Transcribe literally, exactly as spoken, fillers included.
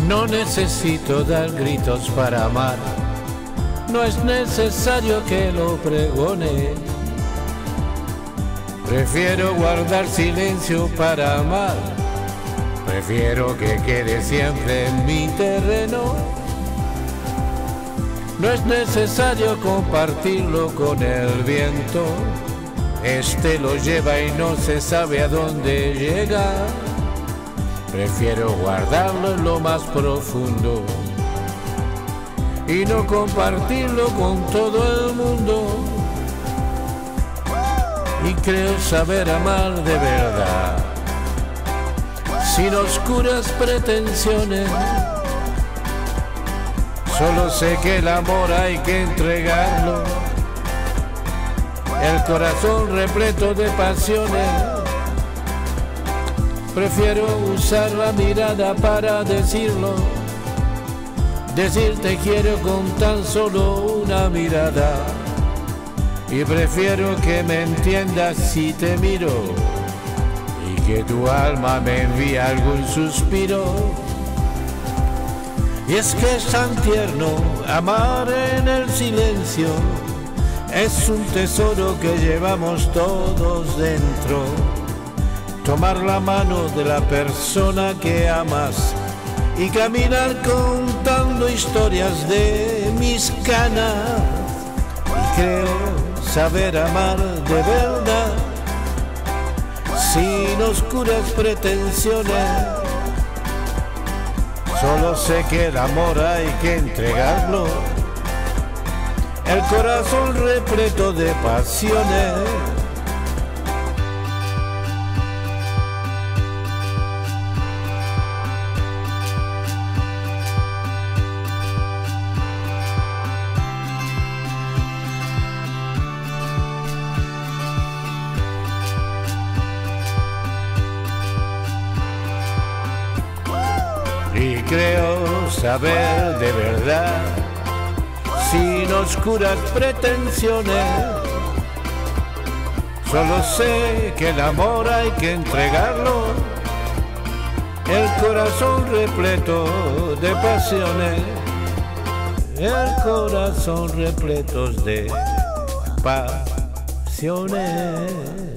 No necesito dar gritos para amar, no es necesario que lo pregone. Prefiero guardar silencio para amar, prefiero que quede siempre en mi terreno. No es necesario compartirlo con el viento, este lo lleva y no se sabe a dónde llega. Prefiero guardarlo en lo más profundo y no compartirlo con todo el mundo. Y creo saber amar de verdad, sin oscuras pretensiones. Solo sé que el amor hay que entregarlo, el corazón repleto de pasiones. Prefiero usar la mirada para decirlo, decir te quiero con tan solo una mirada. Y prefiero que me entiendas si te miro y que tu alma me envíe algún suspiro. Y es que es tan tierno amar en el silencio, es un tesoro que llevamos todos dentro. Tomar la mano de la persona que amas y caminar contando historias de mis canas. Y creo saber amar de verdad, sin oscuras pretensiones. Solo sé que el amor hay que entregarlo, el corazón repleto de pasiones. Y creo saber de verdad, sin oscuras pretensiones. Solo sé que el amor hay que entregarlo, el corazón repleto de pasiones, el corazón repleto de pasiones.